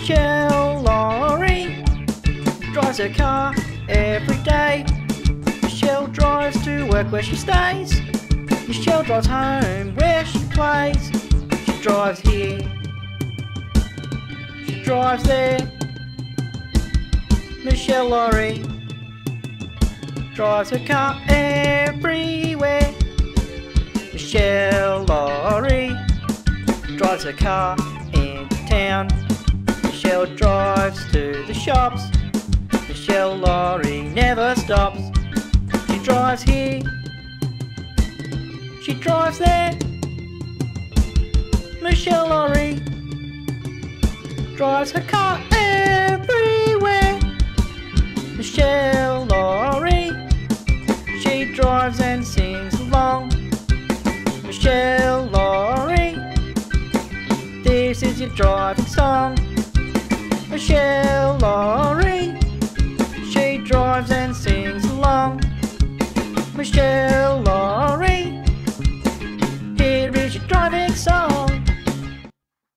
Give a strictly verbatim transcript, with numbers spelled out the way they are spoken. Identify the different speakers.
Speaker 1: Meshel Laurie drives her car every day. Meshel drives to work where she stays. Meshel drives home where she plays. She drives here, she drives there. Meshel Laurie drives her car everywhere. Meshel Laurie drives her car into town. Meshel drives to the shops. Meshel Laurie never stops. She drives here, she drives there. Meshel Laurie drives her car everywhere. Meshel Laurie, she drives and sings along. Meshel Laurie, this is your driving song. Meshel Laurie.